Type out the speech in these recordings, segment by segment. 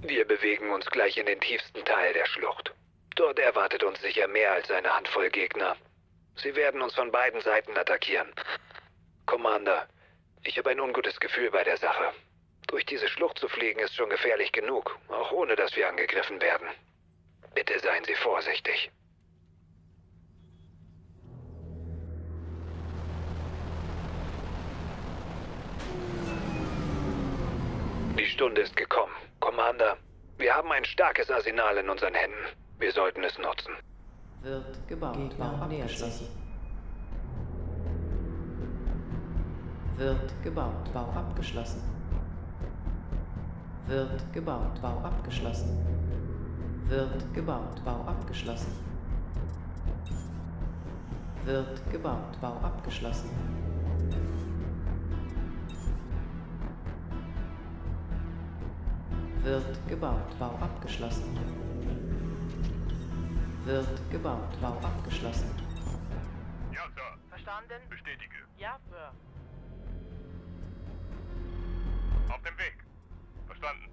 Wir bewegen uns gleich in den tiefsten Teil der Schlucht. Dort erwartet uns sicher mehr als eine Handvoll Gegner. Sie werden uns von beiden Seiten attackieren. Commander, ich habe ein ungutes Gefühl bei der Sache. Durch diese Schlucht zu fliegen ist schon gefährlich genug, auch ohne dass wir angegriffen werden. Bitte seien Sie vorsichtig. Die Stunde ist gekommen. Commander, wir haben ein starkes Arsenal in unseren Händen. Wir sollten es nutzen. Wird gebaut. Gegner abgeschlossen. Wird gebaut. Bau abgeschlossen. Wird gebaut. Bau abgeschlossen. Wird gebaut. Bau abgeschlossen. Wird gebaut. Bau abgeschlossen. Wird gebaut. Bau abgeschlossen. Wird gebaut. Bau abgeschlossen. Ja, Sir. Verstanden? Bestätige. Ja, Sir. Auf dem Weg. Verstanden.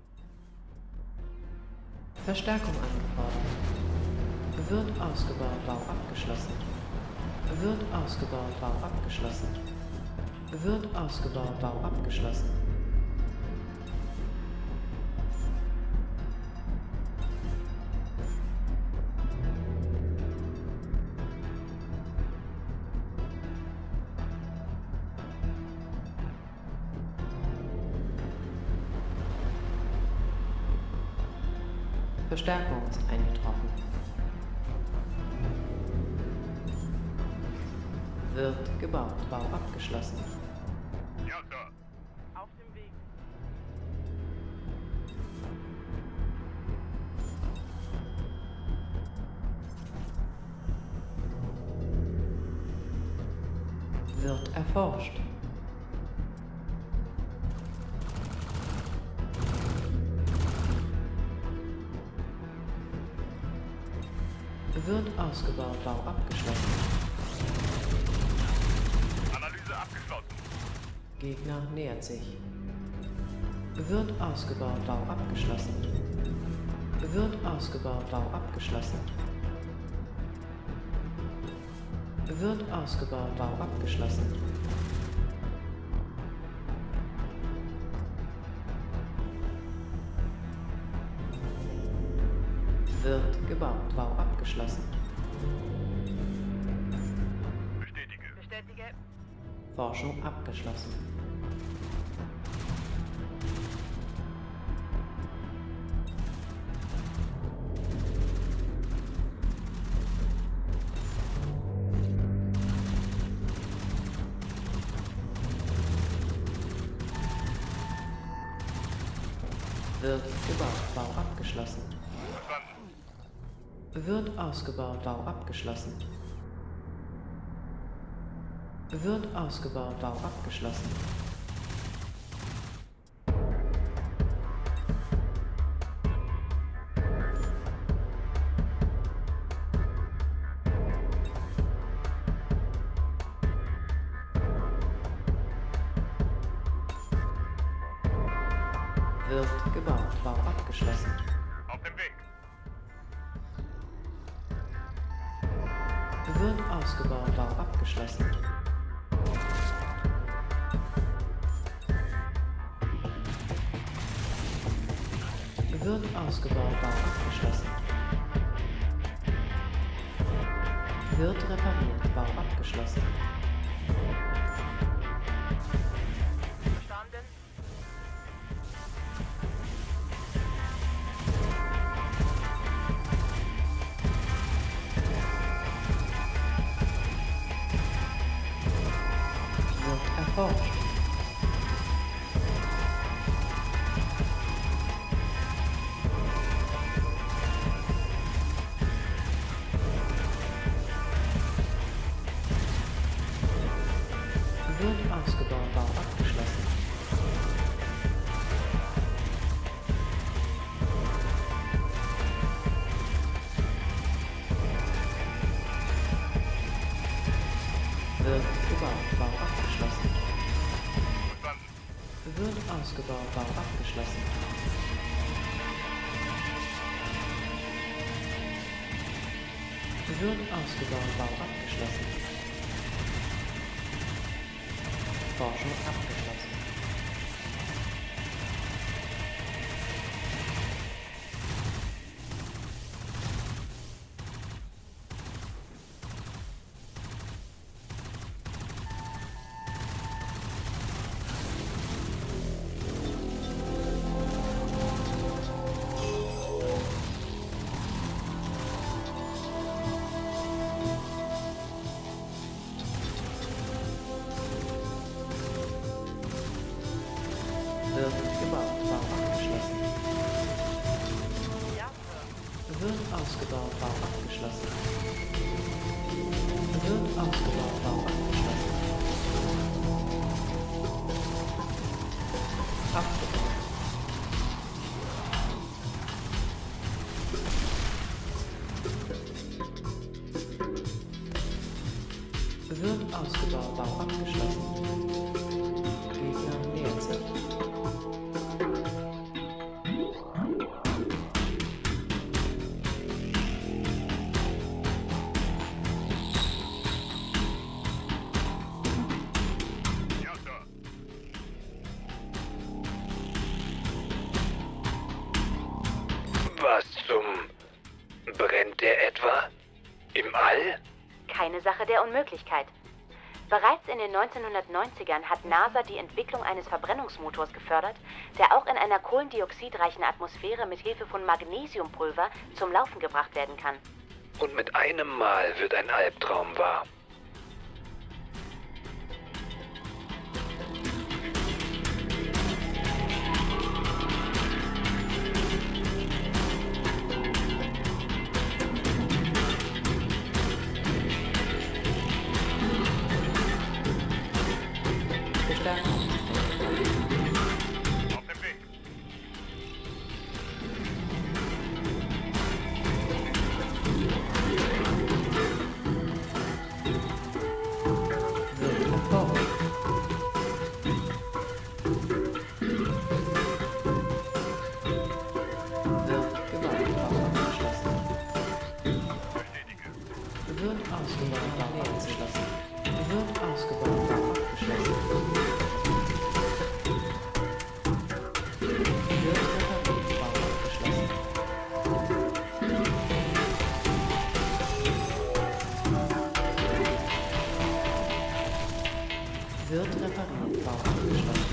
Verstärkung angefordert. Wird ausgebaut. Bau abgeschlossen. Wird ausgebaut. Bau abgeschlossen. Wird ausgebaut. Bau abgeschlossen. Verstärkung ist eingetroffen. Wird gebaut. Bau abgeschlossen. Ja, Sir. Auf dem Weg. Wird erforscht. Wird ausgebaut. Bau abgeschlossen. Analyse abgeschlossen. Gegner nähert sich. Wird ausgebaut. Bau abgeschlossen. Wird ausgebaut. Bau abgeschlossen. Wird ausgebaut. Bau abgeschlossen. Wird gebaut. Bau abgeschlossen. Bestätige. Bestätige. Forschung abgeschlossen. Wird gebaut. Bau abgeschlossen. Verstanden. Wird ausgebaut. Bau abgeschlossen. Wird ausgebaut. Bau abgeschlossen. Wird gebaut. Bau abgeschlossen. Auf dem Weg. Wird ausgebaut. Bau abgeschlossen. Wird ausgebaut. Bau abgeschlossen. Wird repariert. Bau abgeschlossen. Verstanden? Wird erforscht. Wird ausgebaut. Bau abgeschlossen. Wird gebaut. Bau abgeschlossen. Verstanden. Wird ausgebaut. Bau abgeschlossen. Wird ausgebaut, Bau abgeschlossen. Forschung abgeschlossen. Wird gebaut, Bau abgeschlossen. Wird ausgebaut, Bau abgeschlossen. Wird ausgebaut, Bau abgeschlossen. Abgebaut. Wird ausgebaut, Bau abgeschlossen. Gegner nähert sich. Ja, Sir. Was zum... Brennt der etwa? Im All? Keine Sache der Unmöglichkeit. Bereits in den 1990ern hat NASA die Entwicklung eines Verbrennungsmotors gefördert, der auch in einer kohlendioxidreichen Atmosphäre mit Hilfe von Magnesiumpulver zum Laufen gebracht werden kann. Und mit einem Mal wird ein Albtraum wahr. Verstärkung. Auf dem Weg. Wird erfolgt. Wird gebaut, Bau abgeschlossen. Bestätige. Wird ausgebaut, Bau abgeschlossen. Wird ausgebaut, Bau abgeschlossen. Wird repariert, Bau abgeschlossen. Wird repariert, Bau abgeschlossen.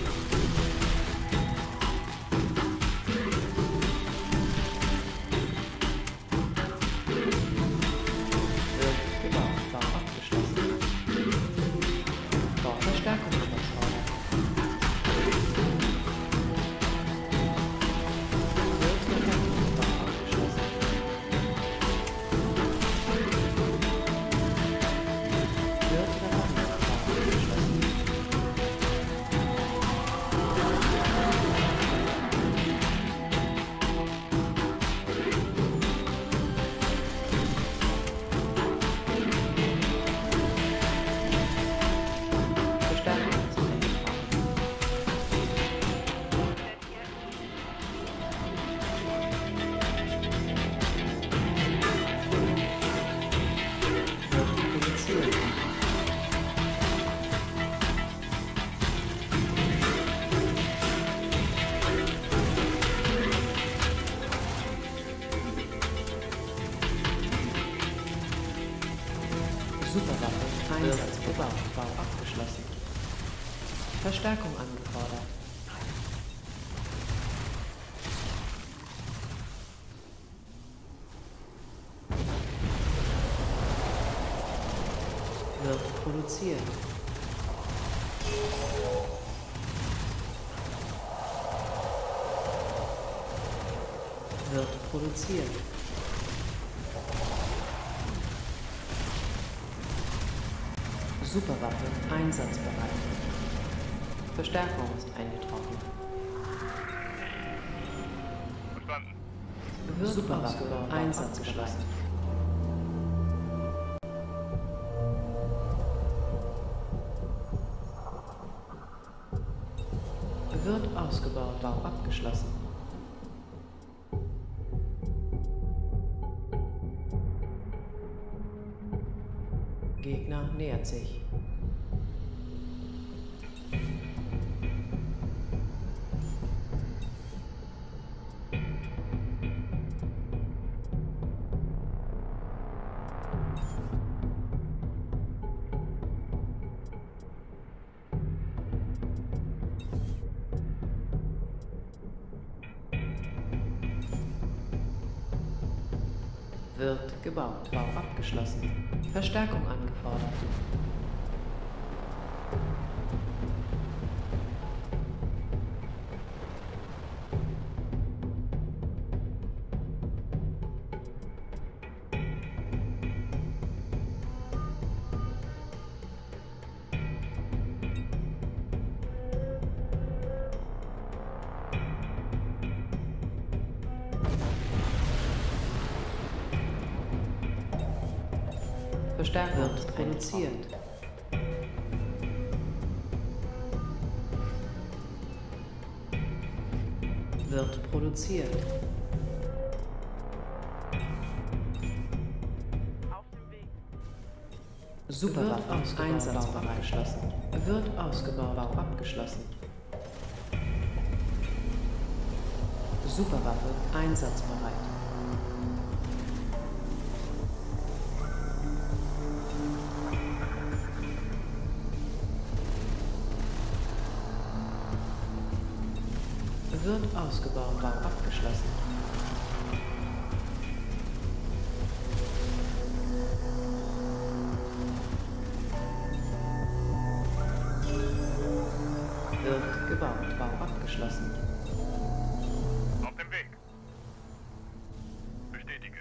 Wird gebaut, Bau abgeschlossen. Bauverstärkung Schlossbauer. Wird repariert, Bau abgeschlossen. Wird repariert, Bau abgeschlossen. Verstärkung ist eingetragen. Wird produziert. Superwaffe, Einsatz gebaut, Bau abgeschlossen. Verstärkung angefordert. Wird produziert. Wird produziert. Superwaffe einsatzbereit. Verstärkung ist eingetroffen. Verstanden. Wird Superwaffe einsatzgeschlossen. Wird ausgebaut, Bau abgeschlossen. nähert sich. Wird gebaut. Bau abgeschlossen. Verstärkung angefordert. Verstärkung wird produziert. Wird produziert. Superwaffe einsatzbereit. Abgeschlossen. Wird ausgebaut. Bau abgeschlossen. Superwaffe einsatzbereit. Wird ausgebaut. Bau abgeschlossen. Wird gebaut. Bau abgeschlossen. Auf dem Weg. Bestätige.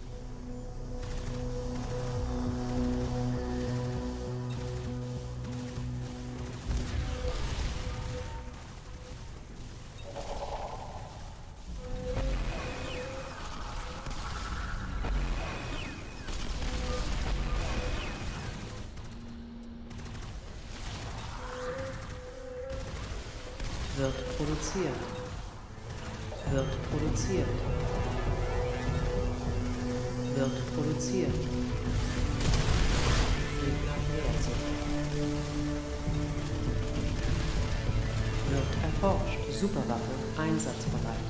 Wird produziert. Wird produziert. Wird produziert. Wird erforscht. Superwaffe einsatzbereit.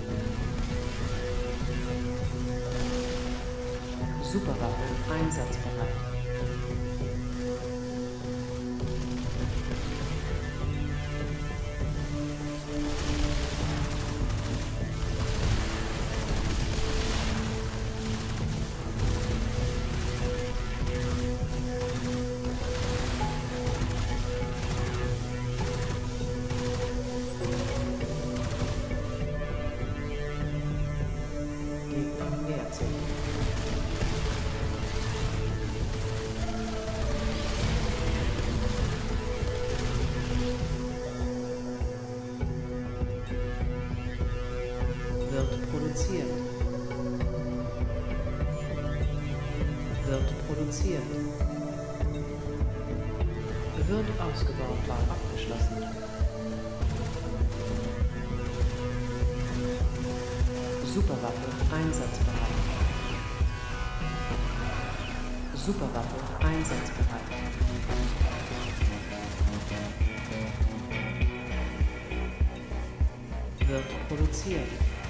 Superwaffe einsatzbereit. Wird produziert. Wird ausgebaut. Bau abgeschlossen. Superwaffe einsatzbereit. Superwaffe einsatzbereit. Wird produziert.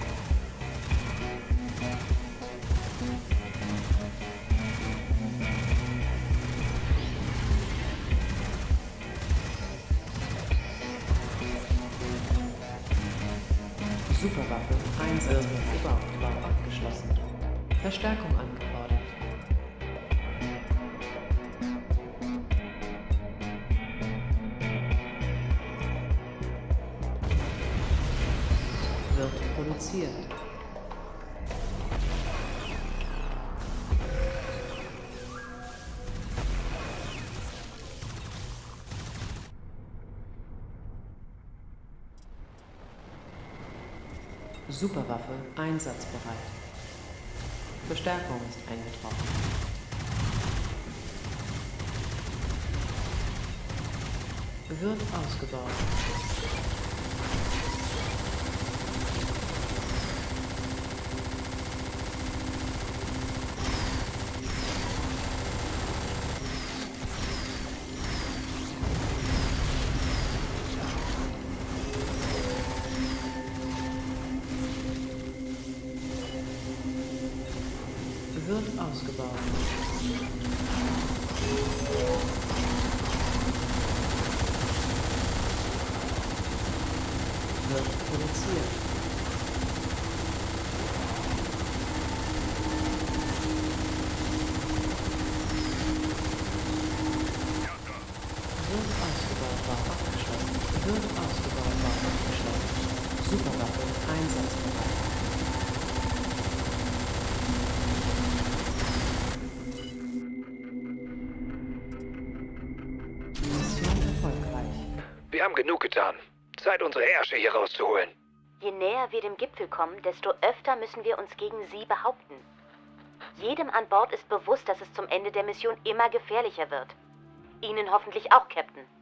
Superwaffe einsatzbereit. Gebaut. Bau abgeschlossen. Verstärkung angefordert. Wird produziert. Superwaffe einsatzbereit. Verstärkung ist eingetroffen. Wird ausgebaut. ausgebaut. Wird produziert. Wird ausgebaut, war abgeschlossen. Wird ausgebaut, war abgeschlossen. Superwaffe einsatzbereit. Mission erfolgreich. Wir haben genug getan. Zeit, unsere Ärsche hier rauszuholen. Je näher wir dem Gipfel kommen, desto öfter müssen wir uns gegen sie behaupten. Jedem an Bord ist bewusst, dass es zum Ende der Mission immer gefährlicher wird. Ihnen hoffentlich auch, Captain.